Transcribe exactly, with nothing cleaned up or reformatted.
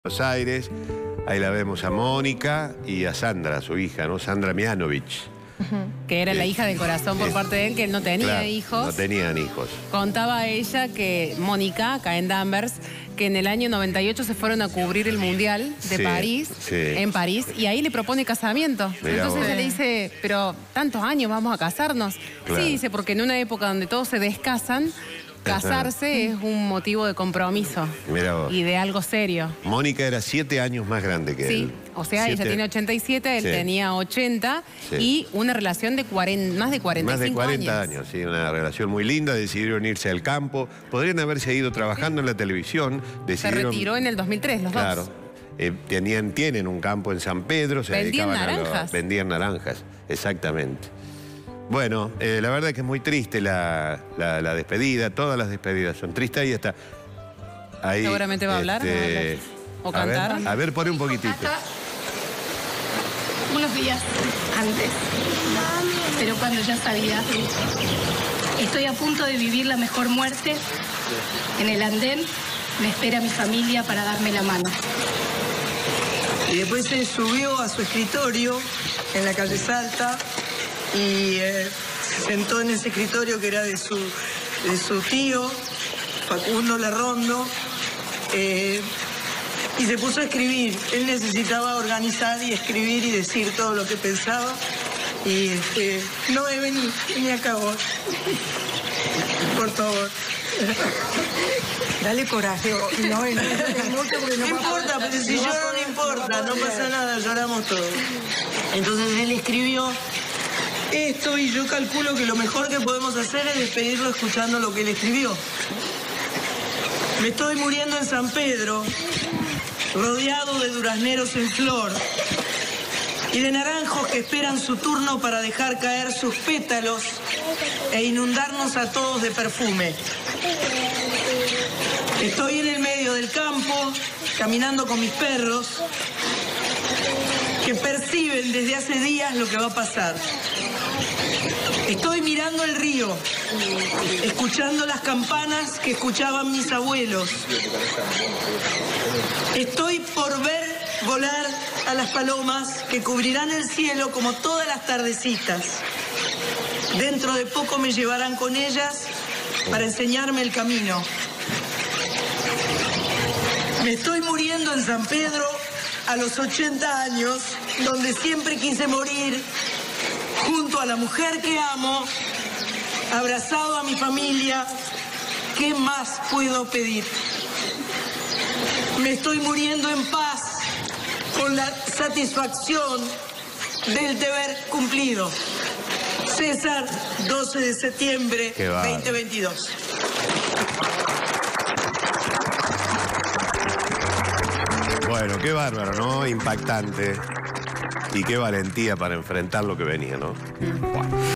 Buenos Aires, ahí la vemos a Mónica y a Sandra, su hija, ¿no? Sandra Mianovich. Uh-huh. Que era eh, la hija del corazón por eh, parte de él, que él no tenía claro, hijos. No tenían hijos. Contaba ella que Mónica, acá en Danvers, que en el año noventa y ocho se fueron a cubrir el Mundial de sí, París, sí. en París, y ahí le propone casamiento. Mirá Entonces vos. ella le dice, pero tantos años vamos a casarnos. Claro. Sí, dice, porque en una época donde todos se descasan, casarse es un motivo de compromiso. Mirá vos. Y de algo serio. Mónica era siete años más grande que sí, él. o sea, siete... ella tiene ochenta y siete, él sí. tenía ochenta, sí. Y una relación de cuarenta, más de cuarenta y cinco Más de cuarenta años. años, sí, una relación muy linda, decidieron irse al campo, podrían haberse ido trabajando en la televisión. Decidieron... Se retiró en el dos mil tres, los claro. dos. Eh, tenían, tienen un campo en San Pedro, se vendían dedicaban naranjas. A lo, vendían naranjas, exactamente. Bueno, eh, la verdad que es muy triste la, la, la despedida, todas las despedidas son tristes. Ahí está. Ahí, seguramente va a hablar, este, o a cantar. Ver, a ver, pone un poquitito. Unos días antes, pero cuando ya sabía, estoy a punto de vivir la mejor muerte. En el andén me espera mi familia para darme la mano. Y después se subió a su escritorio en la calle Salta y eh, se sentó en ese escritorio que era de su, de su tío, Facundo Larrondo, eh, y se puso a escribir. Él necesitaba organizar y escribir y decir todo lo que pensaba. Y este, no, eh, vení, vení acá vos. Por favor. Dale coraje. No, no, no, no, no importa, pero si lloro no importa, no pasa nada, lloramos todos. Entonces él escribió esto y yo calculo que lo mejor que podemos hacer es despedirlo escuchando lo que él escribió. Me estoy muriendo en San Pedro, rodeado de durazneros en flor y de naranjos que esperan su turno para dejar caer sus pétalos e inundarnos a todos de perfume. Estoy en el medio del campo, caminando con mis perros, que perciben desde hace días lo que va a pasar. Estoy mirando el río, escuchando las campanas que escuchaban mis abuelos. Estoy por ver volar a las palomas que cubrirán el cielo como todas las tardecitas. Dentro de poco me llevarán con ellas para enseñarme el camino. Me estoy muriendo en San Pedro a los ochenta años, donde siempre quise morir, junto a la mujer que amo, abrazado a mi familia. ¿Qué más puedo pedir? Me estoy muriendo en paz, con la satisfacción del deber cumplido. César, doce de septiembre, veinte veintidós. Bueno, qué bárbaro, ¿no? Impactante. Y qué valentía para enfrentar lo que venía, ¿no? Mm. Bueno.